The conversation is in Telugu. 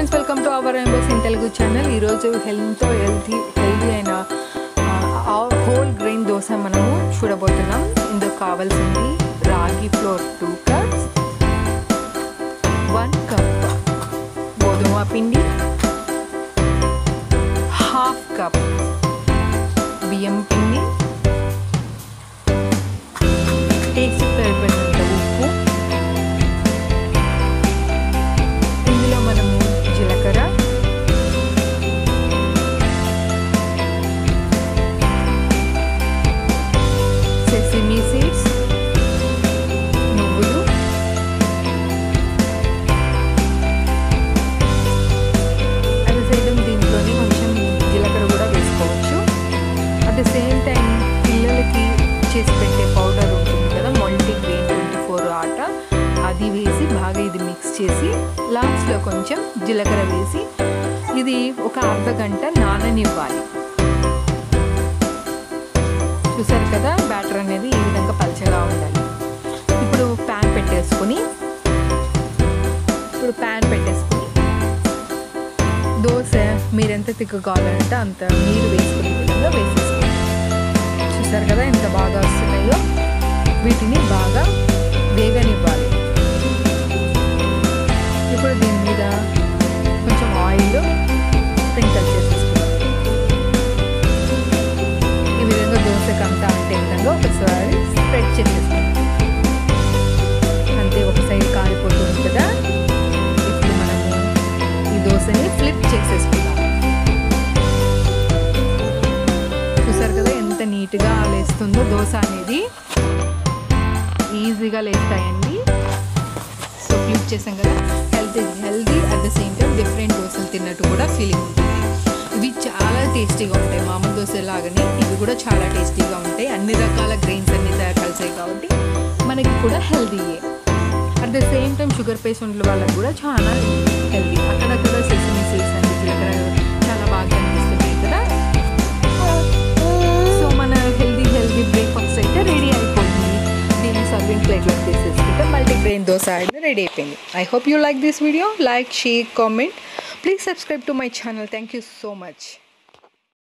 Friends, welcome to our Embos in Telugu channel. ఈరోజు హెల్తీ అయిన హోల్ గ్రెయిన్ దోశ మనము చూడబోతున్నాం. ఇందుకు కావాల్సింది రాగి ఫ్లోర్ 2 కప్స్, 1 కప్ గోధుమ పిండి, హాఫ్ కప్ బియ్యం పిండి, టేస్ట్ సరిపడినంత ఉప్పు, ఇందులో మనము జీలకర్ర, సెసమి సీడ్స్, నువ్వులు, అట్ ద సేమ్ దీంట్లోనే కొంచెం జీలకర్ర కూడా వేసుకోవచ్చు. అట్ ద సేమ్ టైం పిల్లలకి చేసి పెట్టే పౌడర్ ఉంటుంది కదా, మల్టీగ్రెయిన్ 24 ఆట, అది వేసి బాగా ఇది మిక్స్ చేసి లాస్ట్లో కొంచెం జీలకర్ర వేసి ఇది ఒక అర్ధ గంట నాననివ్వాలి. చూసారు కదా, బ్యాటర్ అనేది ఈ విధంగా పలచగా ఉండాలి. ఇప్పుడు ప్యాన్ పెట్టేసుకొని దోశ మీరు ఎంత తిక్కు కావాలంటే అంత నీరు వేసుకునే విధంగా వేసేసుకోండి. చూసారు కదా ఎంత బాగా వస్తున్నాయో. వీటిని బాగా వేగనివ్వాలి. ఇప్పుడు దీని మీద కొంచెం ఆయిల్ స్ప్రింకల్ చేసేసుకుంటాం. ఈ విధంగా దోశకంతా అంటే విధంగా ఒకసారి స్ప్రెడ్ చేసేసుకుంటాం. అంతే, ఒక సైడ్ కాలిపోతుంది కదా. ఇప్పుడు మనము ఈ దోశని ఫ్లిప్ చేసేసుకుందాం. చూసారు కదా ఎంత నీట్గా లేస్తుందో. దోశ అనేది ఈజీగా లేస్తాయండి. సో ఫ్లిప్ చేసాం కదా, healthy at the same time different దోశలు తిన్నట్టు కూడా ఫీలింగ్ ఉంటుంది. ఇవి చాలా టేస్టీగా ఉంటాయి. మామూలు దోశ లాగానే ఇవి కూడా చాలా టేస్టీగా ఉంటాయి. అన్ని రకాల గ్రెయిన్స్ అన్ని కలిసాయి కాబట్టి మనకి కూడా హెల్తీయే. At the same time sugar పేషెంట్ల వాళ్ళకి కూడా చాలా హెల్తీ. అక్కడక్కడ సెసమి సీడ్స్ అండ్ జీలకర్ర చాలా బాగా అనిపిస్తున్నాయి కదా. సో మన హెల్తీ బ్రేక్ఫాస్ట్ అయితే రెడీ అయిపోయింది. దీన్ని సర్వింగ్ ప్లేట్లోకి తీసేసుకుంటే మల్టీగ్రెయిన్ దోశ అయితే రెడీ అయిపోయింది. I hope you like this video. Like, share, comment. Please subscribe to my channel. Thank you so much.